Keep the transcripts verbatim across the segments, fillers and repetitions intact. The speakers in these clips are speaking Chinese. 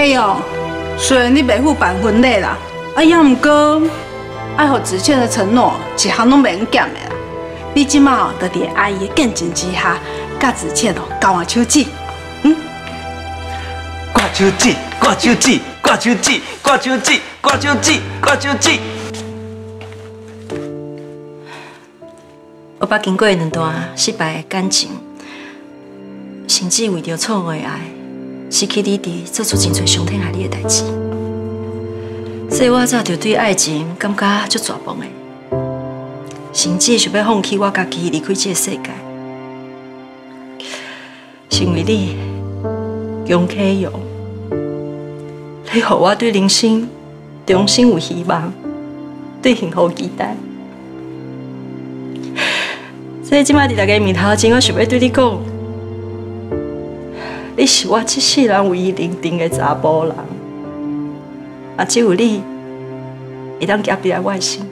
K 哦，虽然你袂赴办婚礼啦，啊，也毋过爱互子倩的承诺，一项拢袂用减的啦。你即马哦，就伫阿姨的见证之下，甲子倩哦交换手指，嗯？ 挂手指，挂手指，挂手指，挂手指，挂手指，挂手指。 我捌经过两段失败的感情，甚至为着错误的爱，失去理智，做出真侪伤天害理的代志。所以我早就对爱情感觉足绝望的，甚至想要放弃我家己，离开这个世界。是因为你，杨启勇，你让我对人生重新有希望，对幸福期待。所以即摆伫大家面头前，我想要对你讲，你是我这世人唯一认定的查甫人，啊，只有你会当夹伫来我的心。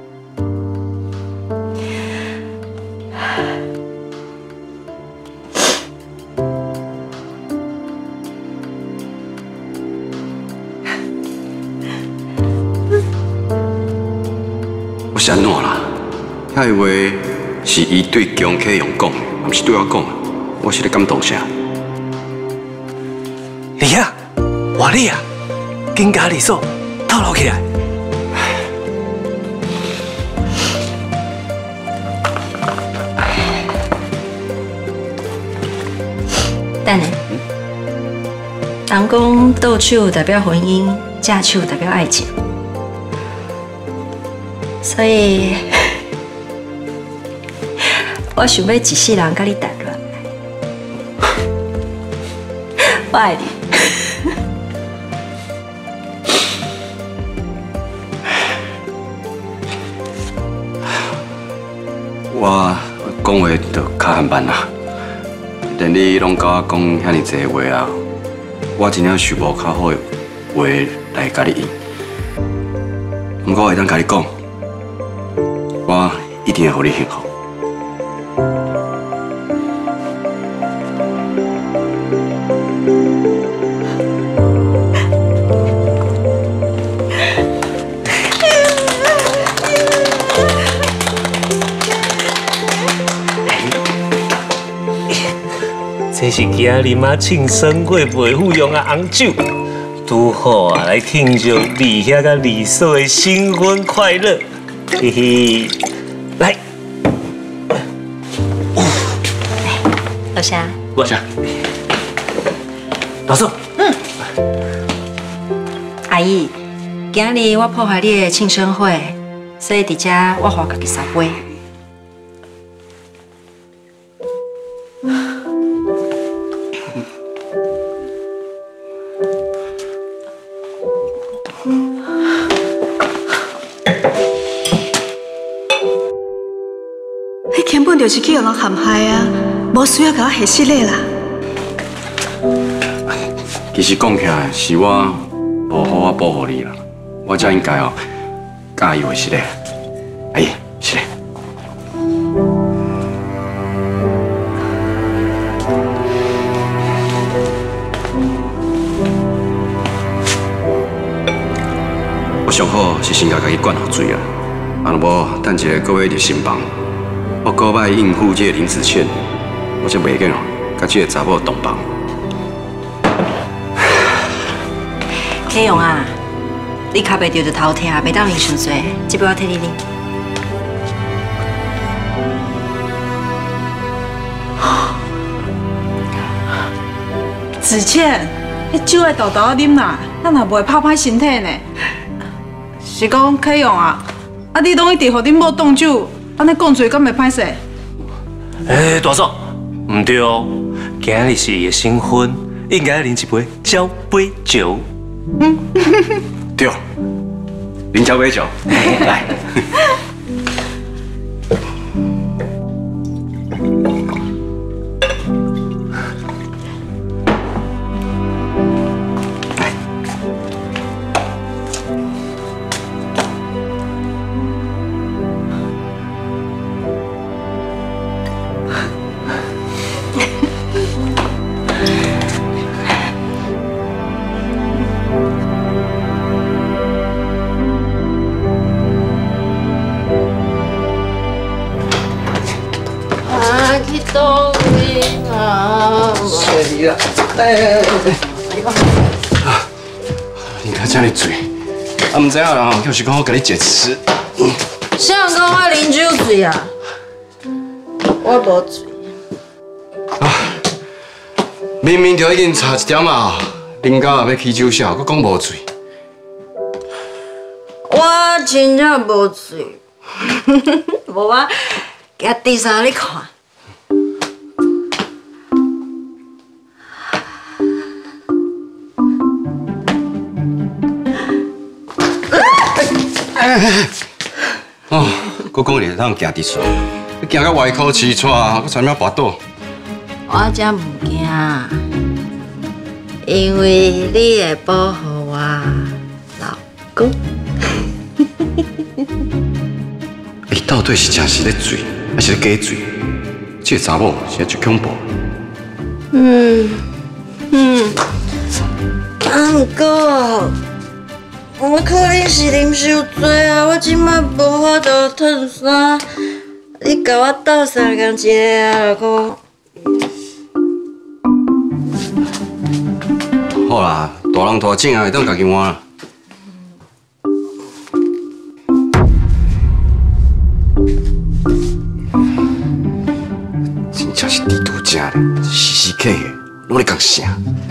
我是安怎啦？遐个话。 是伊对江启勇讲的，毋是对我讲的。我是咧感动啥？ 你啊，活你啊，紧甲李嫂透露起来。 等下，人讲倒手代表婚姻，正手代表爱情，所以。 我想要一世人甲你谈恋爱，我爱你。 我讲话就较含慢啦，连你拢甲我讲遐尼济话啊，我真正想无较好的话来甲你应。不过我会当甲你讲，我一定会互你幸福。 这是今日妈庆生会袂赴用的红酒，拄好啊，来庆祝李兄甲李嫂的新婚快乐，嘿嘿，来， 老乡， 老乡，老嫂， 嗯，阿姨，今日我破坏你的庆生会，所以伫遮我花家己三杯。 就是去互人陷害啊，无需要甲我下失礼啦。 其实讲起来，是我无好好保护你啦，我才应该哦，甲伊下失礼。阿姨，失礼。我上好是先甲家己灌好水啊，啊，若无等一个各月入新房。 我搁摆应付这个林子倩，我才袂瘾哦，甲这个查某同房。 启勇啊，你卡袂着就头痛，袂当啉伤多，这杯我替你啉。 子倩，你酒爱豆豆啉啦，咱也袂拍歹身体呢。是讲启勇啊，啊你拢一直互恁某挡酒。 安尼讲做敢会歹势？ 哎，大嫂，唔对哦，今日是伊的新婚，应该啉一杯交杯酒。 嗯，对，啉交杯酒，来。 哎哎哎！啊，你看这么醉，啊，唔知影啦，就是讲我给你解吃。 谁人讲我啉酒醉啊？我无醉。 啊，明明就已经差一点啊，啉到也要起酒痟，佮讲无醉。 我真正无醉，无我举第三你看。 哦，我讲你通行直顺，你行到歪口气喘，我差点跋倒。 我才唔惊，因为你会保护我老公。 你到底是真是咧醉，还是咧假醉？这个查某是真恐怖。 嗯嗯，啊，不过。 我可能是啉伤多啊，我即摆无法度脱衫，你甲我斗相共一个啊，老公。 好啦，大人大种啊，会当家己换啦。真正是地图正咧，时时刻刻拢咧讲啥？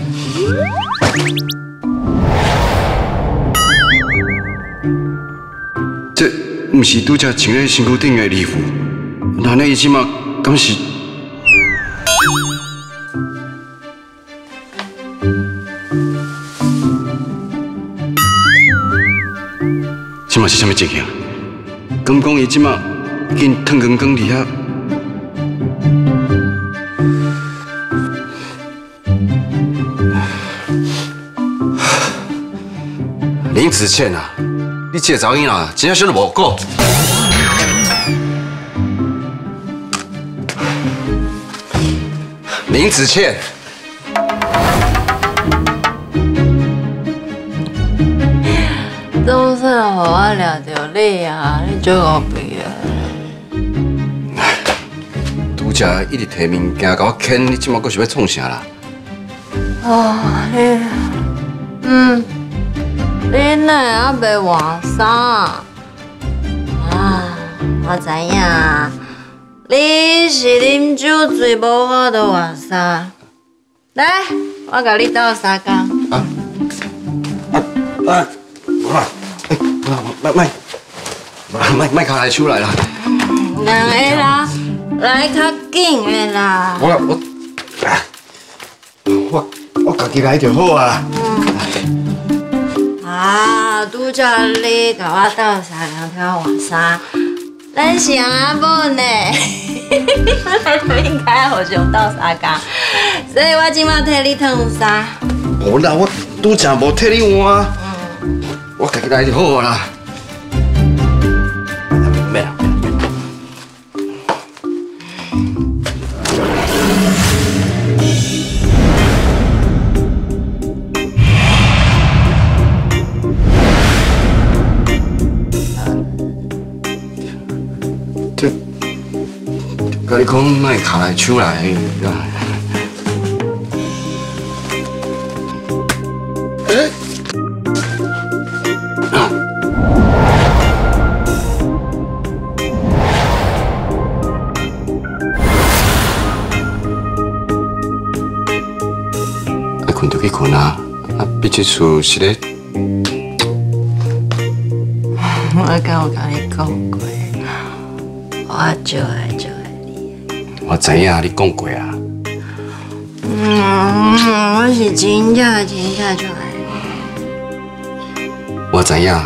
这毋是拄则穿咧身躯顶的衣服，那那伊即马敢是？即马是啥物情形？敢讲伊即马已经烫光光伫遐？林子倩啊！ 你这个查某囡仔真正想得无过。林子倩， 总算互我掠到你啊！你做我悲啊！ 拄则一直提物件甲我牵，你即马阁是要创啥啦？ 哦，你，嗯。 你哪还袂换衫？啊，我知影，你是啉酒醉无法度换衫。来，我甲你斗相共。 啊啊啊！无啦，哎，卖卖卖卖卡来手来啦。 两个啦，来较紧的啦。 我我我我家己来就好啊。 啊，拄则你甲我斗相共挑换衫，咱是阿某呢，咱就应该互相斗相共，所以我即马替你烫衫。 无啦，我拄则无替你换，嗯，我家己来就好啦。免啦。甲你讲，莫卡来手来，哎，啊！啊，困就去困啊，啊，毕这厝是咧。 我敢有甲你讲过，我就爱就。 我知影你讲过啊。 嗯，我是真正真正就爱你。 我知影。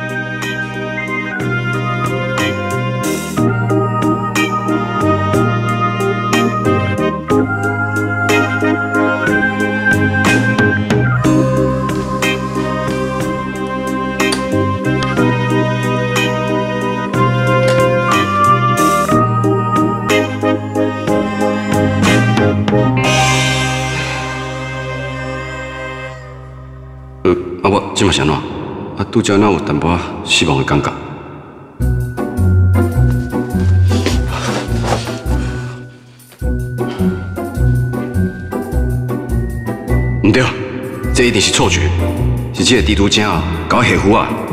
啊，我即嘛是安怎？啊，拄则哪有淡薄失望的感觉？ 唔对，这一定是错觉，是这个蜘蛛精啊，搞我下符啊！